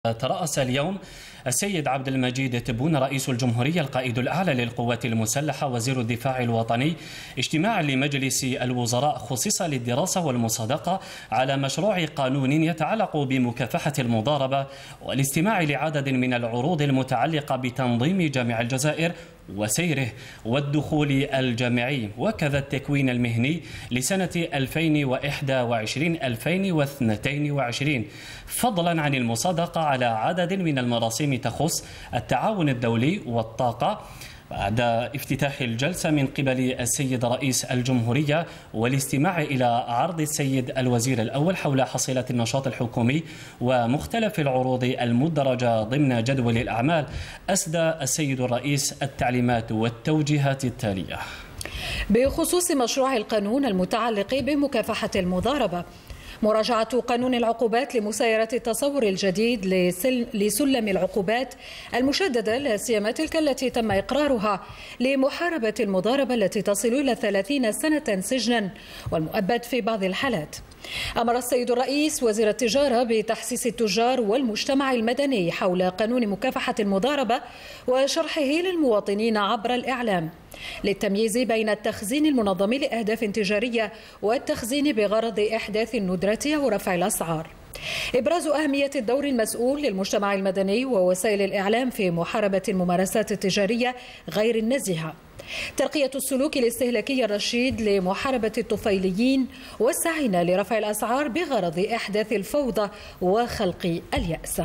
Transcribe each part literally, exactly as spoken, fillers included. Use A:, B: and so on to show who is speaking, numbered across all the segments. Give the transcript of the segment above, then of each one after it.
A: ترأس اليوم السيد عبد المجيد تبون رئيس الجمهورية القائد الأعلى للقوات المسلحة وزير الدفاع الوطني اجتماعا لمجلس الوزراء خصص للدراسة والمصادقة على مشروع قانون يتعلق بمكافحة المضاربة والاستماع لعدد من العروض المتعلقة بتنظيم جامع الجزائر وسيره والدخول الجامعي وكذا التكوين المهني لسنة ألفين وإحدى وعشرين ألفين واثنين وعشرين، فضلا عن المصادقة على عدد من المراسيم تخص التعاون الدولي والطاقة بعد افتتاح الجلسة من قبل السيد رئيس الجمهورية والاستماع إلى عرض السيد الوزير الأول حول حصيلة النشاط الحكومي ومختلف العروض المدرجة ضمن جدول الأعمال. أسدى السيد الرئيس التعليمات والتوجيهات التالية
B: بخصوص مشروع القانون المتعلق بمكافحة المضاربة: مراجعة قانون العقوبات لمسايرة التصور الجديد لسلم العقوبات المشددة، لا سيما تلك التي تم إقرارها لمحاربة المضاربة التي تصل إلى ثلاثين سنة سجنا والمؤبد في بعض الحالات. أمر السيد الرئيس وزير التجارة بتحسيس التجار والمجتمع المدني حول قانون مكافحة المضاربة وشرحه للمواطنين عبر الإعلام للتمييز بين التخزين المنظم لأهداف تجارية والتخزين بغرض إحداث الندرة أو رفع الأسعار. إبراز أهمية الدور المسؤول للمجتمع المدني ووسائل الإعلام في محاربة الممارسات التجارية غير النزيهة. ترقية السلوك الاستهلاكي الرشيد لمحاربة الطفيليين والسعي لرفع الأسعار بغرض إحداث الفوضى وخلق اليأس.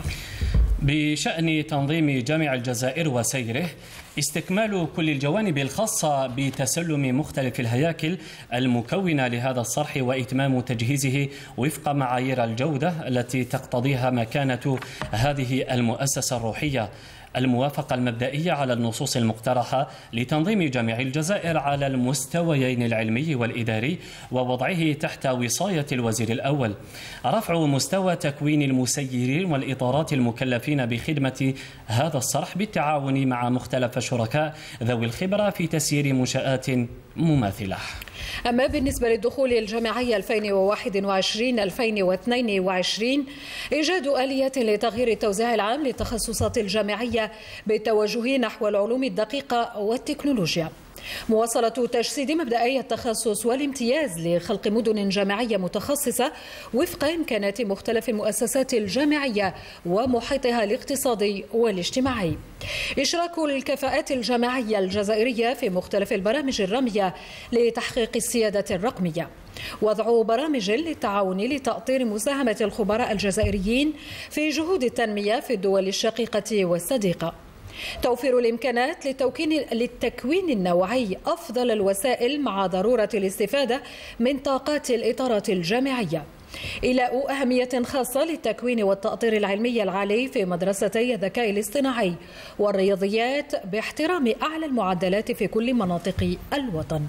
A: بشأن تنظيم جامع الجزائر وسيره: استكمال كل الجوانب الخاصة بتسلم مختلف الهياكل المكونة لهذا الصرح وإتمام تجهيزه وفق معايير الجودة التي تقتضيها مكانة هذه المؤسسة الروحية. الموافقة المبدئية على النصوص المقترحة لتنظيم جامع الجزائر على المستويين العلمي والإداري ووضعه تحت وصاية الوزير الأول. رفع مستوى تكوين المسيرين والإطارات المكلفين بخدمة هذا الصرح بالتعاون مع مختلف الشركاء ذوي الخبرة في تسيير منشآت مماثلة.
B: أما بالنسبة للدخول الجامعي ألفين وواحد وعشرين ألفين واثنين وعشرين، إيجاد آليات لتغيير التوزيع العام للتخصصات الجامعية بالتوجه نحو العلوم الدقيقة والتكنولوجيا. مواصلة تجسيد مبدئي التخصص والامتياز لخلق مدن جامعية متخصصة وفق إمكانات مختلف المؤسسات الجامعية ومحيطها الاقتصادي والاجتماعي. إشراك الكفاءات الجامعية الجزائرية في مختلف البرامج الرامية لتحقيق السيادة الرقمية. وضع برامج للتعاون لتأطير مساهمة الخبراء الجزائريين في جهود التنمية في الدول الشقيقة والصديقة. توفير الإمكانات للتكوين النوعي أفضل الوسائل مع ضرورة الاستفادة من طاقات الإطارات الجامعية. إيلاء أهمية خاصة للتكوين والتأطير العلمي العالي في مدرستي الذكاء الاصطناعي والرياضيات باحترام أعلى المعدلات في كل مناطق الوطن.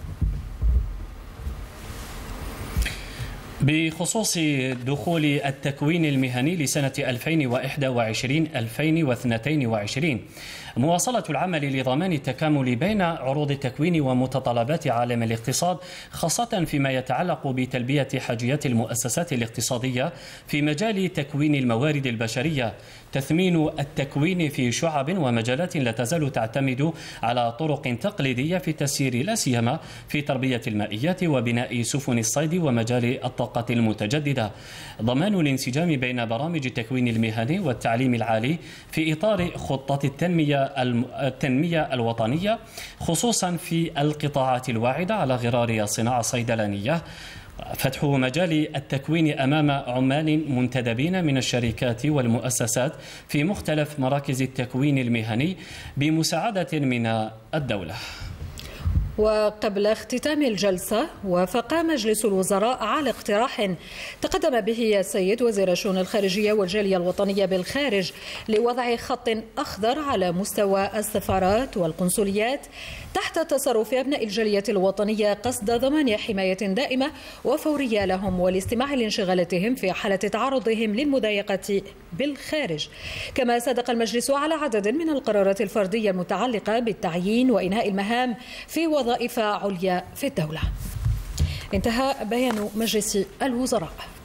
A: بخصوص دخول التكوين المهني لسنة ألفين وإحدى وعشرين ألفين واثنين وعشرين، مواصلة العمل لضمان التكامل بين عروض التكوين ومتطلبات عالم الاقتصاد، خاصة فيما يتعلق بتلبية حاجيات المؤسسات الاقتصادية في مجال تكوين الموارد البشرية. تثمين التكوين في شعب ومجالات لا تزال تعتمد على طرق تقليدية في التسيير، لا سيما في تربية المائيات وبناء سفن الصيد ومجال الطاقة المتجددة. ضمان الانسجام بين برامج التكوين المهني والتعليم العالي في إطار خطة التنمية التنمية الوطنية، خصوصا في القطاعات الواعدة على غرار الصناعة الصيدلانية. فتح مجال التكوين أمام عمال منتدبين من الشركات والمؤسسات في مختلف مراكز التكوين المهني بمساعدة من الدولة.
B: وقبل اختتام الجلسة، وافق مجلس الوزراء على اقتراح تقدم به السيد وزير الشؤون الخارجية والجالية الوطنية بالخارج لوضع خط أخضر على مستوى السفارات والقنصليات تحت تصرف أبناء الجالية الوطنية قصد ضمان حماية دائمة وفورية لهم والاستماع لانشغالاتهم في حالة تعرضهم للمضايقة بالخارج. كما صادق المجلس على عدد من القرارات الفردية المتعلقة بالتعيين وإنهاء المهام في وظائف عليا في الدولة. انتهى بيان مجلس الوزراء.